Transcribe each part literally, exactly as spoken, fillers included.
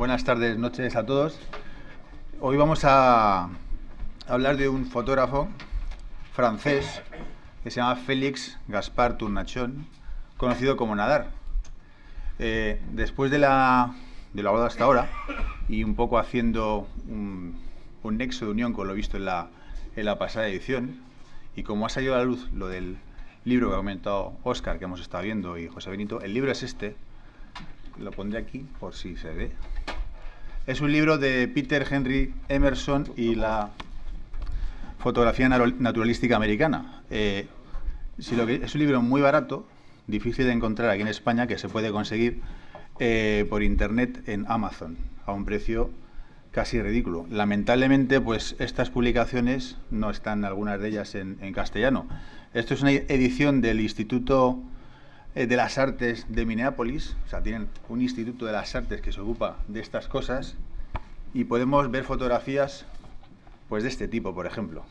Buenas tardes, noches a todos. Hoy vamos a hablar de un fotógrafo francés que se llama Félix Gaspard Tournachon, conocido como Nadar. Eh, después de la de lo hablado hasta ahora y un poco haciendo un, un nexo de unión con lo visto en la, en la pasada edición, y como ha salido a la luz lo del libro que ha comentado Óscar, que hemos estado viendo, y José Benito, el libro es este, lo pondré aquí por si se ve. Es un libro de Peter Henry Emerson y la fotografía naturalística americana. Eh, si lo que, es un libro muy barato, difícil de encontrar aquí en España, que se puede conseguir eh, por internet en Amazon a un precio casi ridículo. Lamentablemente, pues estas publicaciones no están, algunas de ellas, en, en castellano. Esto es una edición del Instituto de las Artes de Minneapolis, o sea, tienen un Instituto de las Artes que se ocupa de estas cosas, y podemos ver fotografías pues de este tipo, por ejemplo,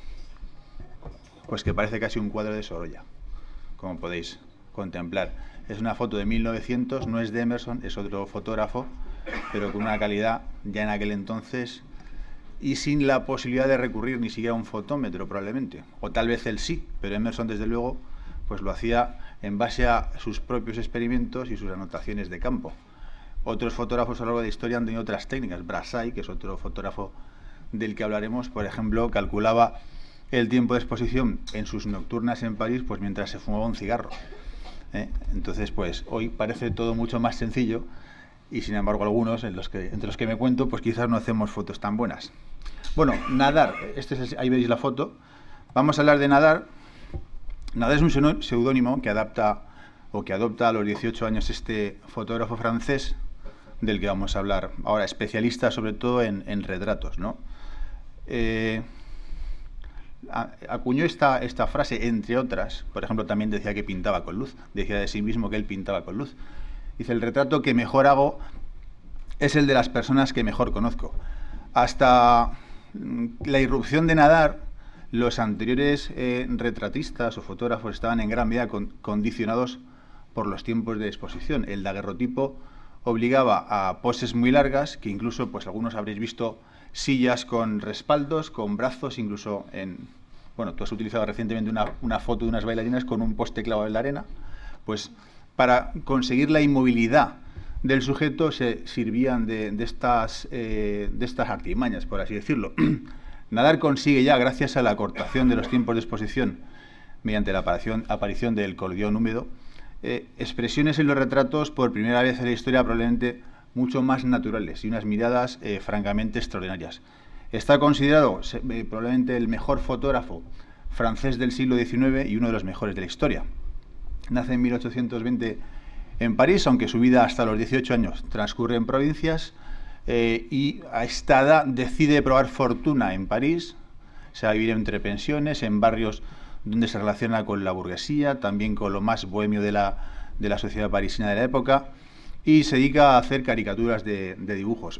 pues que parece casi un cuadro de Sorolla, como podéis contemplar. Es una foto de mil novecientos, no es de Emerson, es otro fotógrafo, pero con una calidad ya en aquel entonces y sin la posibilidad de recurrir ni siquiera a un fotómetro probablemente, o tal vez él sí, pero Emerson desde luego pues lo hacía en base a sus propios experimentos y sus anotaciones de campo. Otros fotógrafos a lo largo de la historia han tenido otras técnicas. Brassai, que es otro fotógrafo del que hablaremos, por ejemplo, calculaba el tiempo de exposición en sus nocturnas en París pues mientras se fumaba un cigarro. ¿Eh? Entonces, pues hoy parece todo mucho más sencillo y, sin embargo, algunos, en los que, entre los que me cuento, pues quizás no hacemos fotos tan buenas. Bueno, Nadar, este es el, ahí veis la foto. Vamos a hablar de Nadar. Nadar es un seudónimo que adapta o que adopta a los dieciocho años este fotógrafo francés del que vamos a hablar ahora, especialista sobre todo en, en retratos, ¿no? Eh, acuñó esta, esta frase, entre otras. Por ejemplo, también decía que pintaba con luz, decía de sí mismo que él pintaba con luz. Dice: el retrato que mejor hago es el de las personas que mejor conozco. Hasta la irrupción de Nadar, los anteriores eh, retratistas o fotógrafos estaban en gran medida con, condicionados por los tiempos de exposición. El daguerrotipo obligaba a poses muy largas, que incluso pues algunos habréis visto sillas con respaldos, con brazos, incluso en... Bueno, tú has utilizado recientemente una, una foto de unas bailarinas con un poste clavado en la arena. Pues para conseguir la inmovilidad del sujeto se sirvían de, de, estas, eh, de estas artimañas, por así decirlo. Nadar consigue ya, gracias a la acortación de los tiempos de exposición mediante la aparición, aparición del colidión húmedo, eh, expresiones en los retratos por primera vez en la historia probablemente mucho más naturales y unas miradas eh, francamente extraordinarias. Está considerado eh, probablemente el mejor fotógrafo francés del siglo diecinueve y uno de los mejores de la historia. Nace en mil ochocientos veinte en París, aunque su vida hasta los dieciocho años transcurre en provincias. Eh, y a esta edad decide probar fortuna en París. Se va a vivir entre pensiones, en barrios donde se relaciona con la burguesía, también con lo más bohemio de la, de la sociedad parisina de la época, y se dedica a hacer caricaturas de, de dibujos.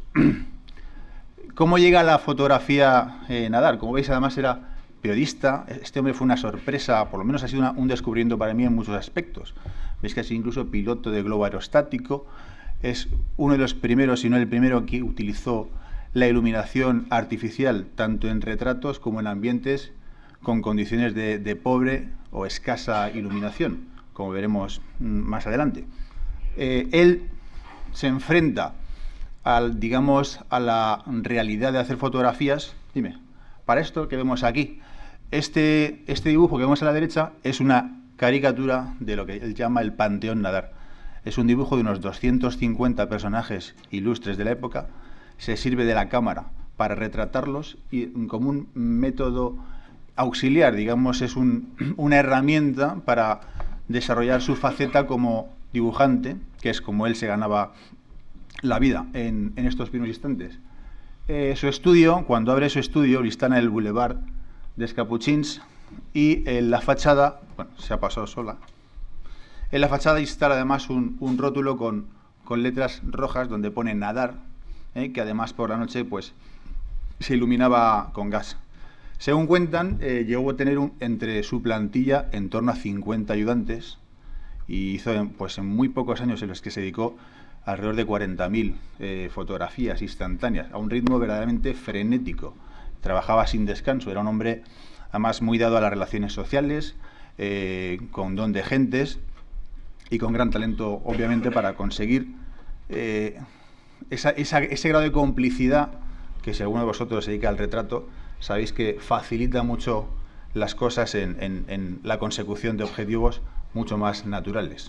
¿Cómo llega a la fotografía eh, Nadar? Como veis, además era periodista. Este hombre fue una sorpresa, por lo menos ha sido una, un descubrimiento para mí en muchos aspectos. Veis que ha sido incluso piloto de globo aerostático. Es uno de los primeros, si no el primero, que utilizó la iluminación artificial tanto en retratos como en ambientes con condiciones de, de pobre o escasa iluminación, como veremos más adelante. Eh, él se enfrenta al, digamos, a la realidad de hacer fotografías. Dime, para esto que vemos aquí, este, este dibujo que vemos a la derecha es una caricatura de lo que él llama el Panteón Nadar. Es un dibujo de unos doscientos cincuenta personajes ilustres de la época. Se sirve de la cámara para retratarlos y como un método auxiliar, digamos, es un, una herramienta para desarrollar su faceta como dibujante, que es como él se ganaba la vida en, en estos primeros instantes. Eh, su estudio, cuando abre su estudio, está en el Boulevard des Capuchins, y en la fachada, bueno, se ha pasado sola, en la fachada instala además un, un rótulo con, con letras rojas donde pone Nadar, eh, que además por la noche pues se iluminaba con gas. Según cuentan, eh, llegó a tener un, entre su plantilla en torno a cincuenta ayudantes, y hizo pues en muy pocos años en los que se dedicó alrededor de cuarenta mil eh, fotografías instantáneas, a un ritmo verdaderamente frenético. Trabajaba sin descanso, era un hombre además muy dado a las relaciones sociales, eh, con don de gentes y con gran talento, obviamente, para conseguir eh, esa, esa, ese grado de complicidad que, si alguno de vosotros se dedica al retrato, sabéis que facilita mucho las cosas en, en, en la consecución de objetivos mucho más naturales.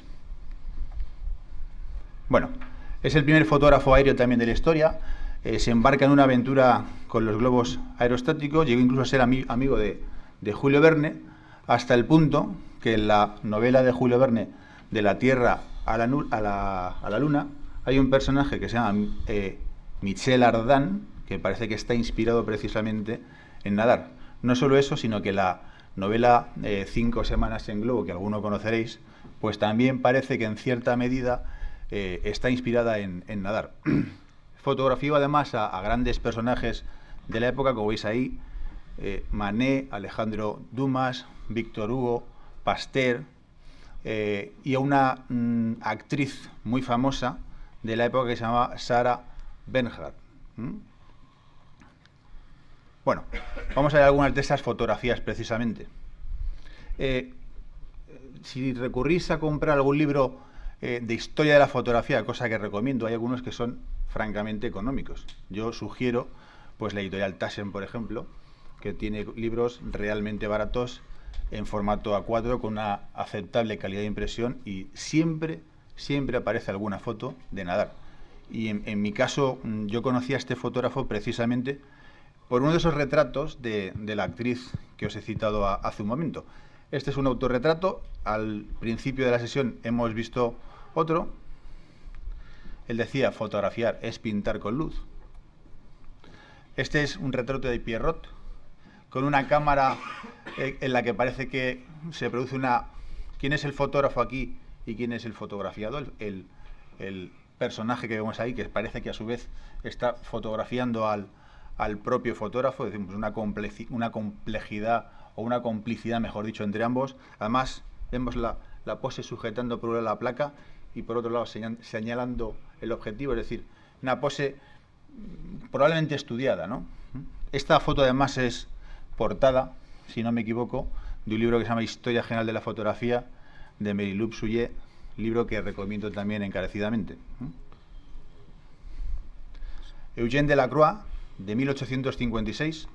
Bueno, es el primer fotógrafo aéreo también de la historia. Eh, se embarca en una aventura con los globos aerostáticos, llegó incluso a ser ami amigo de, de Julio Verne, hasta el punto que en la novela de Julio Verne, De la Tierra a la, a la, a la Luna, hay un personaje que se llama eh, Michel Ardan, que parece que está inspirado precisamente en nadar. No solo eso, sino que la novela eh, Cinco semanas en globo, que alguno conoceréis, pues también parece que en cierta medida eh, está inspirada en, en nadar. Fotografió además a, a grandes personajes de la época, como veis ahí, eh, Manet, Alejandro Dumas, Víctor Hugo, Pasteur, eh, y a una mm, actriz muy famosa de la época que se llamaba Sarah Bernhardt. ¿Mm? Bueno, vamos a ver algunas de esas fotografías precisamente. Eh, si recurrís a comprar algún libro eh, de historia de la fotografía, cosa que recomiendo, hay algunos que son francamente económicos. Yo sugiero pues la editorial Taschen, por ejemplo, que tiene libros realmente baratos en formato A cuatro con una aceptable calidad de impresión y siempre, siempre aparece alguna foto de nadar. Y en, en mi caso, yo conocí a este fotógrafo precisamente por uno de esos retratos de, de la actriz que os he citado a, hace un momento. Este es un autorretrato. Al principio de la sesión hemos visto otro. Él decía, fotografiar es pintar con luz. Este es un retrato de Pierrot, con una cámara eh, en la que parece que se produce una... ¿Quién es el fotógrafo aquí y quién es el fotografiado? El, el, el personaje que vemos ahí, que parece que a su vez está fotografiando al, al propio fotógrafo, decimos una, comple una complejidad o una complicidad, mejor dicho, entre ambos. Además, vemos la, la pose sujetando por un lado la placa y por otro lado señalando el objetivo, es decir, una pose probablemente estudiada, ¿no? Esta foto además es portada, si no me equivoco, de un libro que se llama Historia General de la Fotografía, de Mary-Loup Souillet, libro que recomiendo también encarecidamente. Eugène Delacroix, de mil ochocientos cincuenta y seis.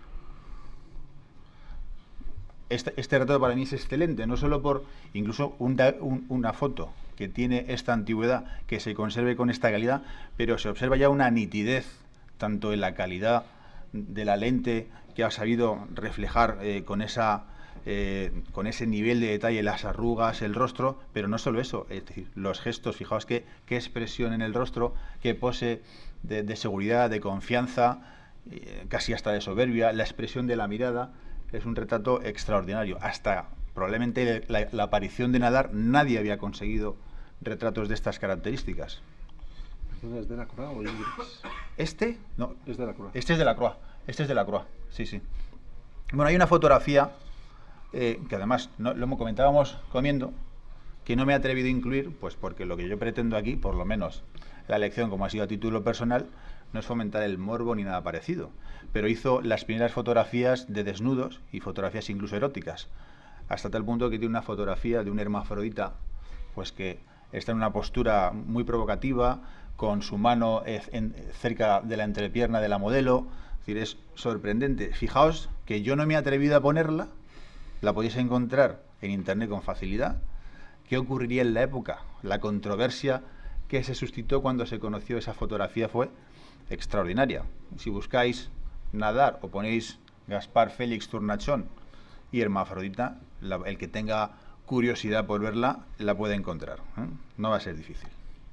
Este, este retrato para mí es excelente, no solo por incluso un, un, una foto que tiene esta antigüedad, que se conserve con esta calidad, pero se observa ya una nitidez, tanto en la calidad de la lente que ha sabido reflejar eh, con, esa, eh, con ese nivel de detalle las arrugas, el rostro, pero no solo eso, es decir, los gestos, fijaos qué, qué expresión en el rostro, qué pose de, de seguridad, de confianza, eh, casi hasta de soberbia, la expresión de la mirada. Es un retrato extraordinario. Hasta probablemente la, la aparición de Nadar, nadie había conseguido retratos de estas características. ¿Es de Delacroix o Ingres? ¿Este? No. Es de Delacroix. Este es de Delacroix. Este es de Delacroix, sí, sí. Bueno, hay una fotografía eh, que además no, lo comentábamos comiendo, que no me he atrevido a incluir, pues porque lo que yo pretendo aquí, por lo menos la elección, como ha sido a título personal, no es fomentar el morbo ni nada parecido, pero hizo las primeras fotografías de desnudos y fotografías incluso eróticas, hasta tal punto que tiene una fotografía de un hermafrodita, pues que está en una postura muy provocativa, con su mano en, cerca de la entrepierna de la modelo. Es decir, es sorprendente. Fijaos que yo no me he atrevido a ponerla, la podéis encontrar en internet con facilidad. ¿Qué ocurriría en la época? La controversia que se suscitó cuando se conoció esa fotografía fue extraordinaria. Si buscáis Nadar o ponéis Gaspar Félix Tournachon y hermafrodita, la, el que tenga curiosidad por verla la puede encontrar, ¿eh? No va a ser difícil.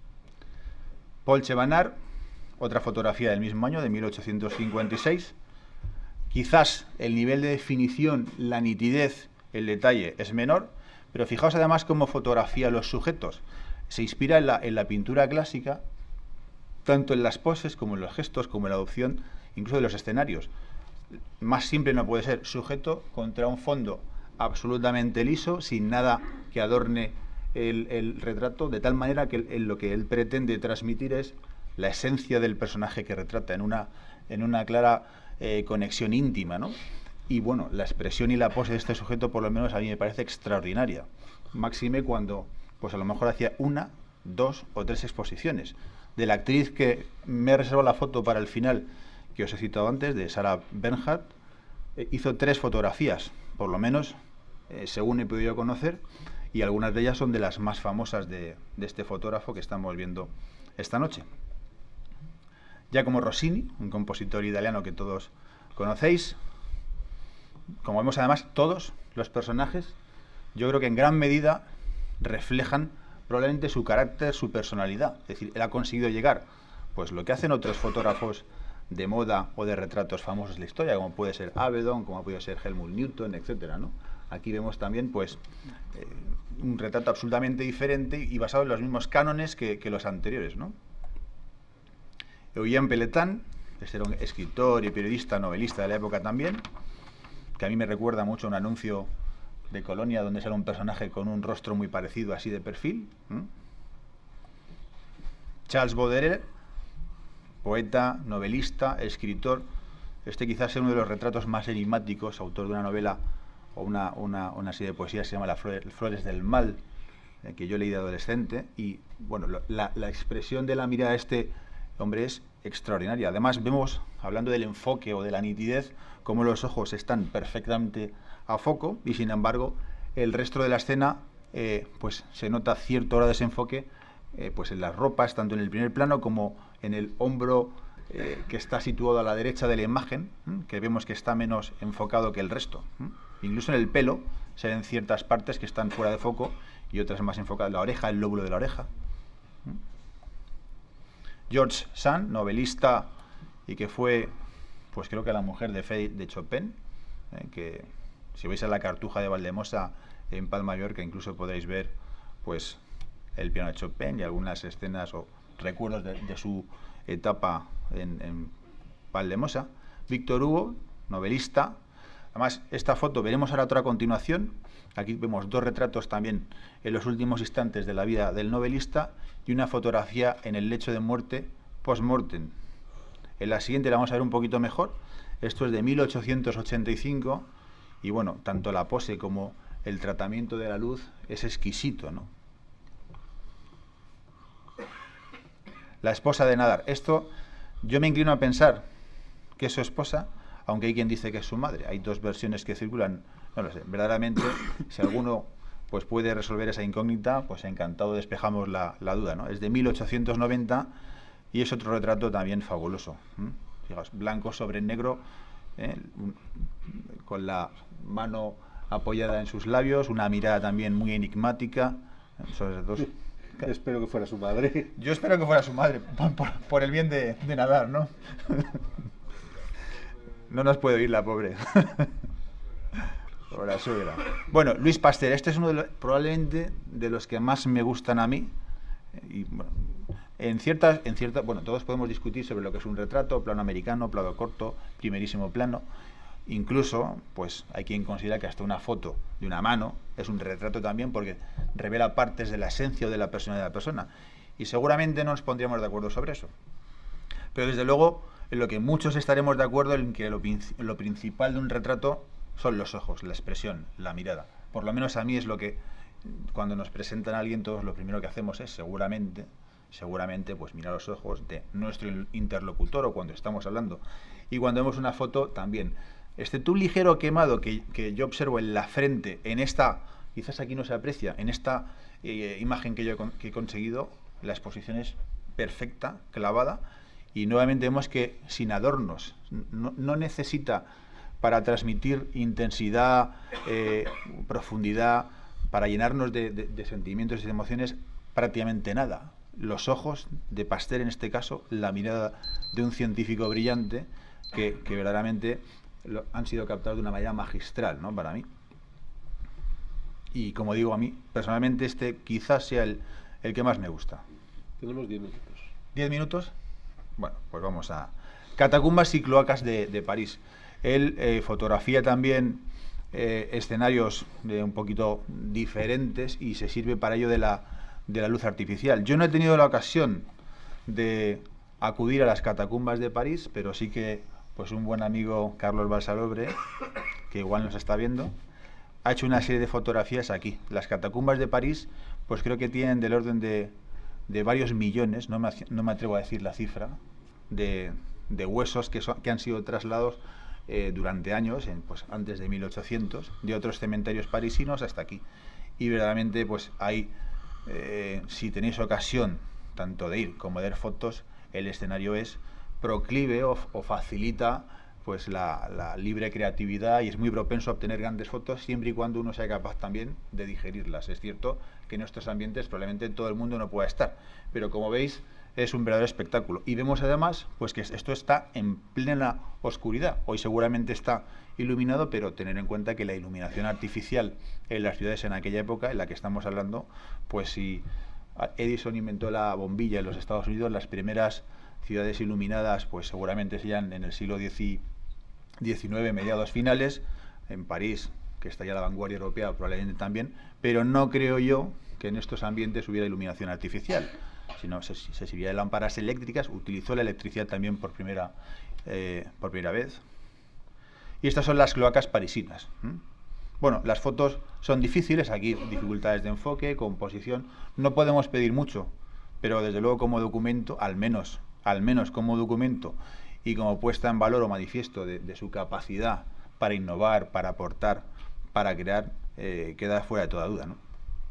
Paul Chevanard, otra fotografía del mismo año, de mil ochocientos cincuenta y seis. Quizás el nivel de definición, la nitidez, el detalle es menor, pero fijaos además cómo fotografía los sujetos. Se inspira en la, en la pintura clásica, tanto en las poses como en los gestos, como en la adopción, incluso de los escenarios. Más simple no puede ser, sujeto contra un fondo absolutamente liso, sin nada que adorne el, el retrato de tal manera que el, el, lo que él pretende transmitir es la esencia del personaje que retrata en una, en una clara eh, conexión íntima, ¿no? Y bueno, la expresión y la pose de este sujeto por lo menos a mí me parece extraordinaria. Máxime cuando pues a lo mejor hacía una, dos o tres exposiciones. De la actriz que me he reservado la foto para el final, que os he citado antes, de Sarah Bernhardt, eh, hizo tres fotografías, por lo menos, eh, según he podido conocer, y algunas de ellas son de las más famosas de, de este fotógrafo que estamos viendo esta noche. Giacomo Rossini, un compositor italiano que todos conocéis. Como vemos además, todos los personajes, yo creo que en gran medida reflejan probablemente su carácter, su personalidad. Es decir, él ha conseguido llegar, pues lo que hacen otros fotógrafos de moda o de retratos famosos de la historia, como puede ser Avedon, como puede ser Helmut Newton, etcétera, ¿no? Aquí vemos también, pues, eh, un retrato absolutamente diferente y basado en los mismos cánones que, que los anteriores, ¿no? Eugène Pelletan, este era un escritor y periodista, novelista de la época también, que a mí me recuerda mucho a un anuncio de Colonia donde sale un personaje con un rostro muy parecido, así de perfil. ¿Mm? Charles Baudelaire, poeta, novelista, escritor. Este quizás sea uno de los retratos más enigmáticos, autor de una novela o una, una, una serie de poesías que se llama Las Flores, Flores del Mal, eh, que yo leí de adolescente. Y bueno, lo, la, la expresión de la mirada de este hombre es extraordinaria. Además vemos, hablando del enfoque o de la nitidez, cómo los ojos están perfectamente a foco y sin embargo el resto de la escena eh, pues se nota cierto grado de desenfoque eh, pues en las ropas, tanto en el primer plano como en el hombro eh, que está situado a la derecha de la imagen, ¿eh? Que vemos que está menos enfocado que el resto. ¿eh? Incluso en el pelo se ven ciertas partes que están fuera de foco y otras más enfocadas. La oreja, el lóbulo de la oreja. ¿eh? George Sand, novelista y que fue, pues creo que la mujer de Fe de Chopin, eh, que si vais a la Cartuja de Valdemosa en Palma de Mallorca incluso podréis ver pues el piano de Chopin y algunas escenas o recuerdos de, de su etapa en, en Valdemosa. Víctor Hugo, novelista. Además, esta foto veremos ahora otra a continuación. Aquí vemos dos retratos también en los últimos instantes de la vida del novelista y una fotografía en el lecho de muerte post-mortem. En la siguiente la vamos a ver un poquito mejor. Esto es de mil ochocientos ochenta y cinco y bueno, tanto la pose como el tratamiento de la luz es exquisito, ¿no? La esposa de Nadar. Esto yo me inclino a pensar que es su esposa, aunque hay quien dice que es su madre. Hay dos versiones que circulan, no lo sé. Verdaderamente, si alguno pues puede resolver esa incógnita, pues encantado despejamos la, la duda, ¿no? Es de mil ochocientos noventa y es otro retrato también fabuloso. ¿eh? Fijaos, blanco sobre negro, ¿eh? con la mano apoyada en sus labios, una mirada también muy enigmática. Son dos. Espero que fuera su madre. Yo espero que fuera su madre, por, por, por el bien de, de Nadar, ¿no? No nos puede oír la pobre. Por la suegra. Bueno, Luis Pasteur, este es uno de los, probablemente de los que más me gustan a mí. Y, bueno, en ciertas, en cierta, bueno, todos podemos discutir sobre lo que es un retrato, plano americano, plano corto, primerísimo plano. Incluso, pues hay quien considera que hasta una foto de una mano es un retrato también porque revela partes de la esencia o de la personalidad de la persona. Y seguramente no nos pondríamos de acuerdo sobre eso. Pero desde luego, en lo que muchos estaremos de acuerdo en que lo, lo principal de un retrato son los ojos, la expresión, la mirada. Por lo menos a mí es lo que, cuando nos presentan a alguien, todos lo primero que hacemos es seguramente, seguramente, pues mirar los ojos de nuestro interlocutor o cuando estamos hablando. Y cuando vemos una foto también. Excepto un ligero quemado que, que yo observo en la frente, en esta, quizás aquí no se aprecia, en esta eh, imagen que yo he, con, que he conseguido, la exposición es perfecta, clavada, y nuevamente vemos que sin adornos, no, no necesita para transmitir intensidad, eh, profundidad, para llenarnos de, de, de sentimientos y de emociones, prácticamente nada. Los ojos de Pasteur, en este caso, la mirada de un científico brillante que, que verdaderamente lo, han sido captados de una manera magistral, ¿no? Para mí. Y como digo, a mí, personalmente, este quizás sea el, el que más me gusta. Tenemos diez minutos. ¿Diez minutos? Bueno, pues vamos a... Catacumbas y cloacas de, de París. Él eh, fotografía también eh, escenarios de un poquito diferentes y se sirve para ello de la, de la luz artificial. Yo no he tenido la ocasión de acudir a las catacumbas de París, pero sí que pues un buen amigo, Carlos Balsalobre, que igual nos está viendo, ha hecho una serie de fotografías aquí. Las catacumbas de París, pues creo que tienen del orden de, de varios millones, no me, no me atrevo a decir la cifra, de, de huesos que, son, que han sido trasladados eh, durante años, en, pues antes de mil ochocientos, de otros cementerios parisinos hasta aquí. Y verdaderamente, pues hay, eh, si tenéis ocasión tanto de ir como de ver fotos, el escenario es proclive o, o facilita pues la, la libre creatividad y es muy propenso a obtener grandes fotos siempre y cuando uno sea capaz también de digerirlas. Es cierto que en estos ambientes probablemente todo el mundo no pueda estar, pero como veis es un verdadero espectáculo. Y vemos además pues que esto está en plena oscuridad. Hoy seguramente está iluminado, pero tener en cuenta que la iluminación artificial en las ciudades en aquella época, en la que estamos hablando, pues si Edison inventó la bombilla en los Estados Unidos, las primeras ciudades iluminadas pues seguramente serían en el siglo diecinueve, mediados finales, en París, que está ya la vanguardia europea probablemente también, pero no creo yo que en estos ambientes hubiera iluminación artificial, sino se, se sirvía de lámparas eléctricas, utilizó la electricidad también por primera, eh, por primera vez. Y estas son las cloacas parisinas. ¿Mm? Bueno, las fotos son difíciles, aquí dificultades de enfoque, composición, no podemos pedir mucho, pero desde luego como documento, al menos, al menos como documento y como puesta en valor o manifiesto de, de su capacidad para innovar, para aportar, para crear, eh, queda fuera de toda duda, ¿no?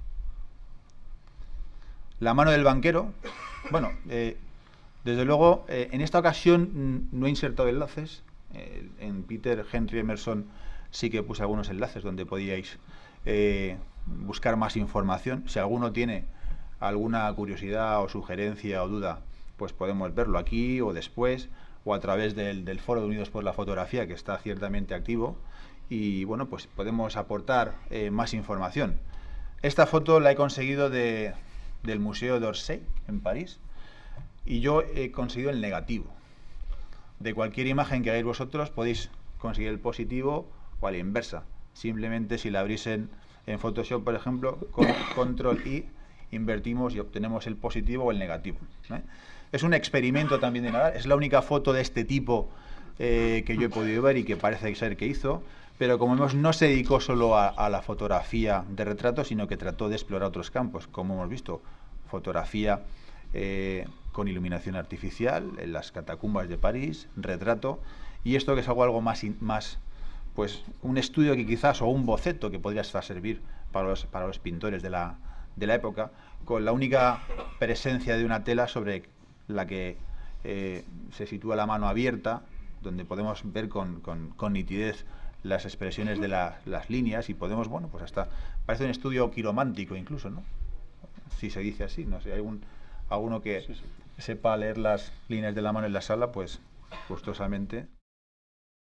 La mano del banquero, bueno, eh, desde luego, eh, en esta ocasión no he insertado enlaces, eh, en Peter Henry Emerson sí que puse algunos enlaces donde podíais eh, buscar más información. Si alguno tiene alguna curiosidad o sugerencia o duda, pues podemos verlo aquí o después, o a través del, del Foro de Unidos por la Fotografía, que está ciertamente activo, y bueno, pues podemos aportar eh, más información. Esta foto la he conseguido de, del Museo d'Orsay, en París, y yo he conseguido el negativo. De cualquier imagen que hagáis vosotros podéis conseguir el positivo o a la inversa. Simplemente si la abrís en, en Photoshop, por ejemplo, con control I, invertimos y obtenemos el positivo o el negativo, ¿eh? Es un experimento también de Nadal, es la única foto de este tipo eh, que yo he podido ver y que parece ser que hizo, pero como vemos no se dedicó solo a, a la fotografía de retrato, sino que trató de explorar otros campos, como hemos visto, fotografía eh, con iluminación artificial en las catacumbas de París, retrato, y esto que es algo, algo más, más, pues un estudio que quizás, o un boceto que podría hasta servir para los, para los pintores de la, de la época, con la única presencia de una tela sobre la que eh, se sitúa la mano abierta, donde podemos ver con, con, con nitidez las expresiones de la, las líneas y podemos, bueno, pues hasta, parece un estudio quiromántico incluso, ¿no? Si se dice así, no sé, hay algún, alguno que sí, sí. sepa leer las líneas de la mano en la sala, pues gustosamente.